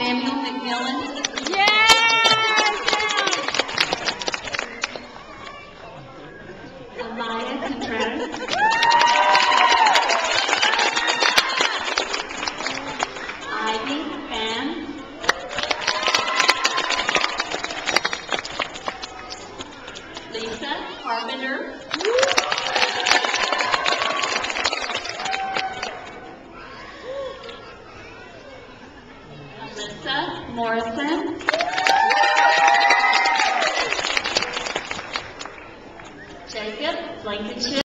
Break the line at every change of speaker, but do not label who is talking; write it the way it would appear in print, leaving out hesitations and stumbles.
Samuel McMillin. Amaya Contreras. Ivy Fan. Lisa Carpenter. Alyssa Morrison. Jacob Blankenship.